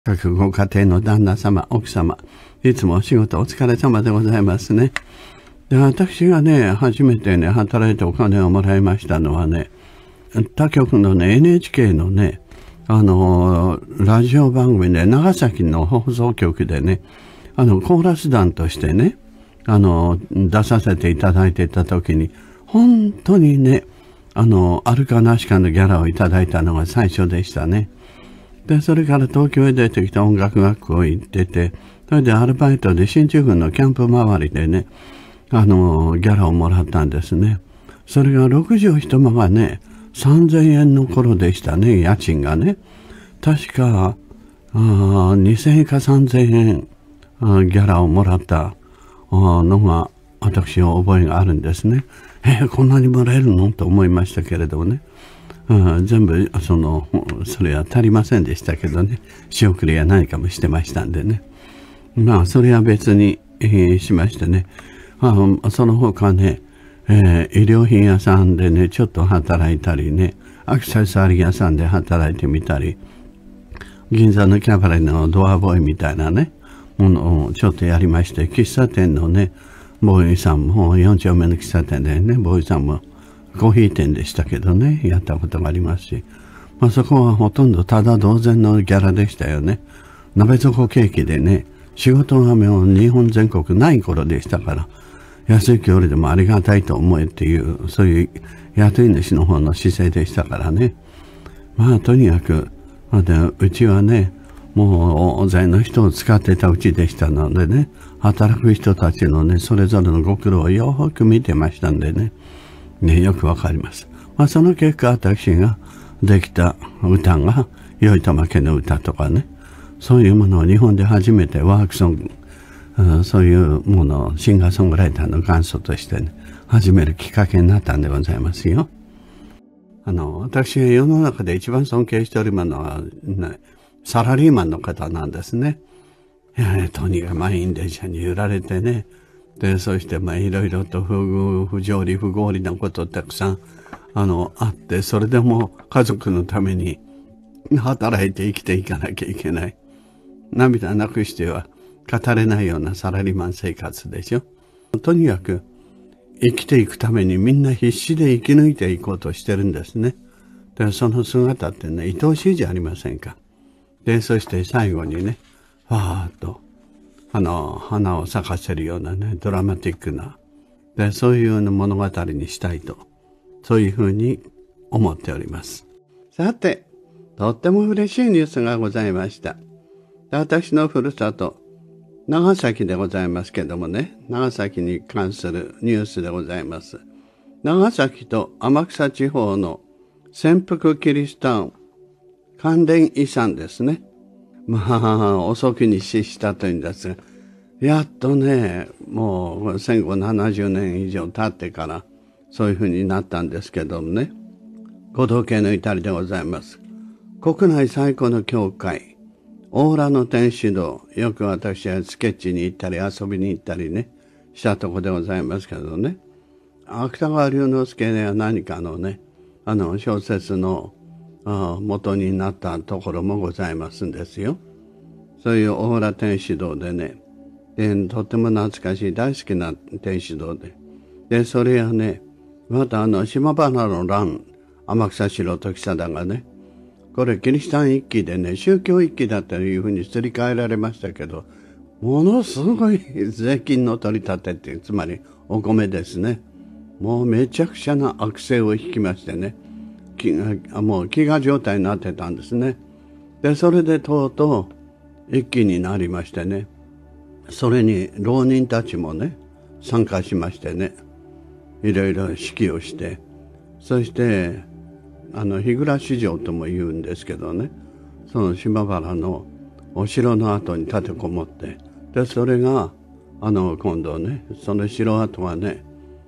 各ご家庭の旦那様、奥様、いつもお仕事お疲れ様でございますね。で、私がね、初めてね、働いてお金をもらいましたのはね、他局のね、NHK のね、ラジオ番組で、長崎の放送局でね、コーラス団としてね、出させていただいていた時に、本当にね、あるかなしかのギャラをいただいたのが最初でしたね。で、それから東京へ出てきた音楽学校行ってて、それでアルバイトで新宿のキャンプ周りでね、ギャラをもらったんですね。それが6畳一間がね、3000円の頃でしたね、家賃がね。確か、2000円か3000円、ギャラをもらったのが、私の覚えがあるんですね。こんなにもらえるのと思いましたけれどもね。全部それは足りませんでしたけどね、仕送りや何かもしてましたんでね、まあそれは別に、しましてね、その他ね、衣料品屋さんでねちょっと働いたりね、アクセサリー屋さんで働いてみたり、銀座のキャバレーのドアボーイみたいなねものをちょっとやりまして、喫茶店のねボーイさんも、4丁目の喫茶店でねボーイさんもコーヒー店でしたけどね、やったことがありますし、そこはほとんどただ同然のギャラでしたよね。鍋底ケーキでね、仕事がもう日本全国ない頃でしたから、安い給料でもありがたいと思えっていう、そういう雇い主の方の姿勢でしたからね。とにかく、うちはね、もう大勢の人を使ってたうちでしたのでね、働く人たちのね、それぞれのご苦労をよく見てましたんでね、よくわかります。その結果、私ができた歌が、よいとまけの歌とかね、そういうものを日本で初めてワークソング、そういうものをシンガーソングライターの元祖としてね、始めるきっかけになったんでございますよ。私が世の中で一番尊敬しておりますのは、ね、サラリーマンの方なんですね。とにかく満員電車に揺られてね、で、そしていろいろと不条理不合理なことたくさんあって、それでも家族のために働いて生きていかなきゃいけない。涙なくしては語れないようなサラリーマン生活でしょ。とにかく生きていくためにみんな必死で生き抜いていこうとしてるんですね。で、その姿ってね、愛おしいじゃありませんか。で、そして最後にね、ファーッと花を咲かせるようなね、ドラマティックな、で、そういうような物語にしたいと、そういうふうに思っております。さて、とっても嬉しいニュースがございました。で、私のふるさと、長崎でございますけどもね、長崎に関するニュースでございます。長崎と天草地方の潜伏キリシタン関連遺産ですね。遅きに死したというんですが、やっとね、もう戦後70年以上経ってからそういうふうになったんですけどもね、ご同系の至りでございます。国内最古の教会、大浦の天主堂、よく私はスケッチに行ったり遊びに行ったりね、したとこでございますけどね、芥川龍之介は何かのね、小説の元になったところもございますんですよ。そういう大浦天主堂でね、とっても懐かしい大好きな天主堂で、それはね、また島原の乱、天草四郎時貞がね、これキリシタン一揆でね、宗教一揆だというふうにすり替えられましたけど、ものすごい税金の取り立てって、つまりお米ですね、もうめちゃくちゃな悪性を引きましてね、もう飢餓状態になってたんですね。で、それでとうとう一揆になりましてね、それに浪人たちもね、参加しましてね、いろいろ指揮をして、そして日暮市場とも言うんですけどね、その島原のお城の跡に立てこもって、でそれが今度ね、その城跡はね、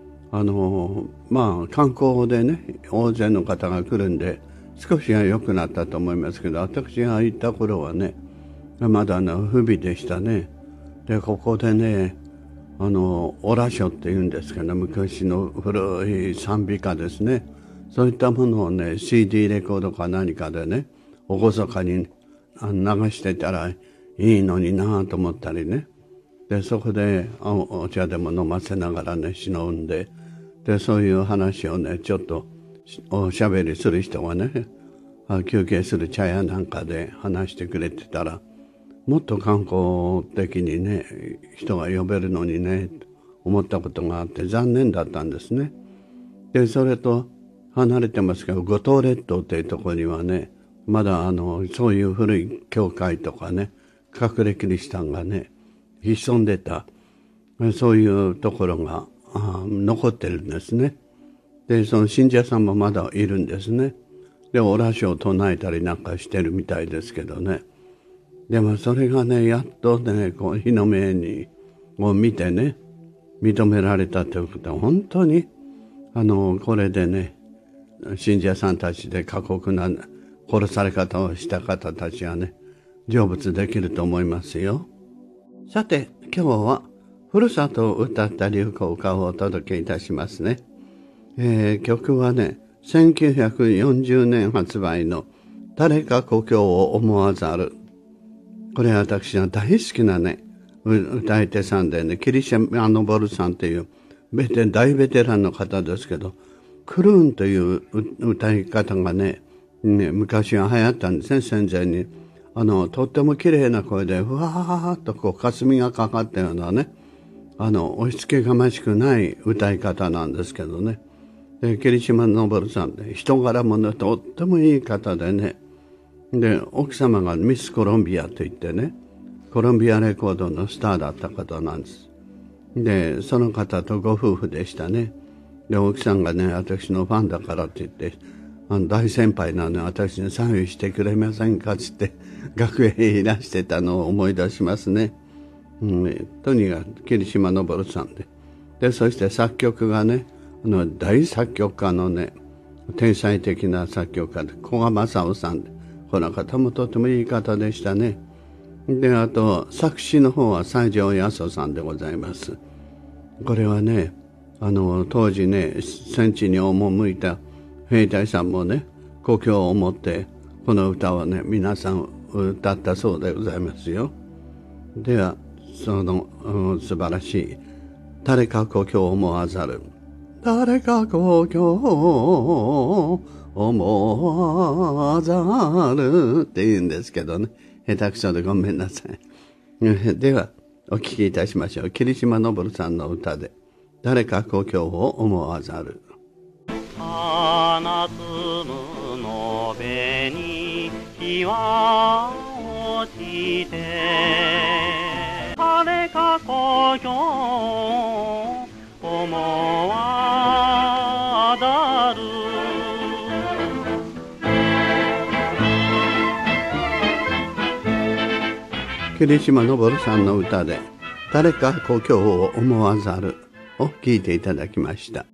観光でね、大勢の方が来るんで少しは良くなったと思いますけど、私が行った頃はね、まだ不備でしたね。でここでね、オラ書っていうんですかね、昔の古い賛美歌ですね、そういったものをね CD レコードか何かでね厳かに流流してたらいいのになと思ったりね。で、そこでお茶でも飲ませながらね、忍んで、で、そういう話をね、ちょっとおしゃべりする人がね、休憩する茶屋なんかで話してくれてたら、もっと観光的にね、人が呼べるのにね、思ったことがあって残念だったんですね。で、それと離れてますけど、五島列島っていうところにはね、まだそういう古い教会とかね、隠れキリシタンがね、潜んでた、そういうところが残ってるんですね。で、その信者さんもまだいるんですね。で、おらしを唱えたりなんかしてるみたいですけどね。でもそれがね、やっとね、こう日の目にを見てね、認められたということは、本当にこれでね、信者さんたちで過酷な殺され方をした方たちはね、成仏できると思いますよ。さて、今日はふるさとを歌った流行歌をお届けいたしますね。曲はね、1940年発売の誰か故郷を思わざる。これは私が大好きなね、歌い手さんでね、キリシャマ・ボルさんという大ベテランの方ですけど、クルーンという歌い方がね、昔は流行ったんですね、戦前に。とっても綺麗な声で、ふわーっとこう、霞がかかったようなね、押し付けがましくない歌い方なんですけどね。で、桐島昇さんで、人柄もね、とってもいい方でね。で、奥様がミス・コロンビアといってね、コロンビアレコードのスターだった方なんです。で、その方とご夫婦でしたね。で、奥さんがね、私のファンだからって言って、大先輩なので私にサインしてくれませんかって言って楽屋へいらしてたのを思い出しますね。とにかく桐島昇さんで、そして作曲がね、大作曲家のね、天才的な作曲家で古賀正夫さんで、この方もとてもいい方でしたね。で、あと作詞の方は西条八十さんでございます。これはね、当時ね、戦地に赴いた兵隊さんもね、故郷を思ってこの歌をね、皆さん歌ったそうでございますよ。では、その、素晴らしい誰か故郷を思わざる、誰か故郷を思わざるって言うんですけどね、下手くそでごめんなさい。ではお聴きいたしましょう。桐島昇さんの歌で誰か故郷を思わざる。 花摘むのべに日は落ちて、誰か故郷思わざる。 桐島昇さんの歌で誰か故郷を思わざるを聴いていただきました。